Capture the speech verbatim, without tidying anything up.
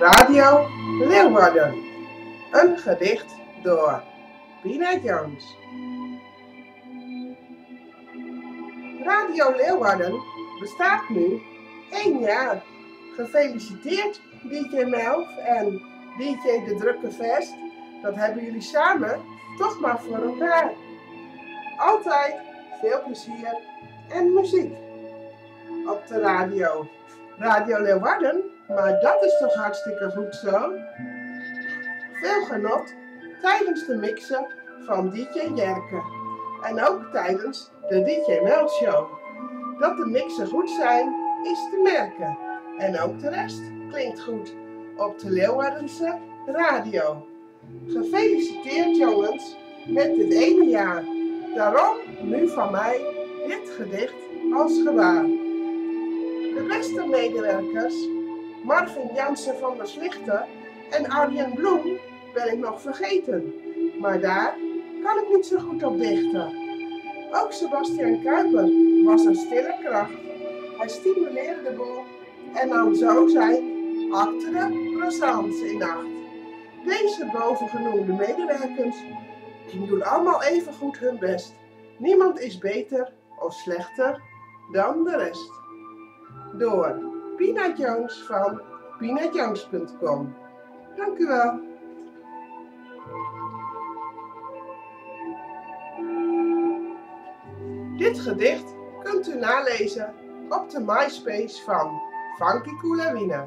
Radio Leeuwarden. Een gedicht door Pina Jones. Radio Leeuwarden bestaat nu één jaar. Gefeliciteerd D J Melf en D J De Drukke Vest. Dat hebben jullie samen toch maar voor elkaar. Altijd veel plezier en muziek op de radio. Radio Leeuwarden, maar dat is toch hartstikke goed zo. Veel genot tijdens de mixen van D J Jerke. En ook tijdens de D J Mel Show. Dat de mixen goed zijn, is te merken. En ook de rest klinkt goed op de Leeuwardense radio. Gefeliciteerd jongens met dit ene jaar. Daarom nu van mij dit gedicht als gewaar. De beste medewerkers, Marvin Jansen van der Slichten en Arjen Bloem, ben ik nog vergeten. Maar daar kan ik niet zo goed op dichten. Ook Sebastian Kuiper was een stille kracht. Hij stimuleerde de boel en nam zo zijn acte de présence in acht. Deze bovengenoemde medewerkers doen allemaal even goed hun best. Niemand is beter of slechter dan de rest. Door Pina Jones van pina jones punt com. Dank u wel. Dit gedicht kunt u nalezen op de MySpace van Funky Coolawina.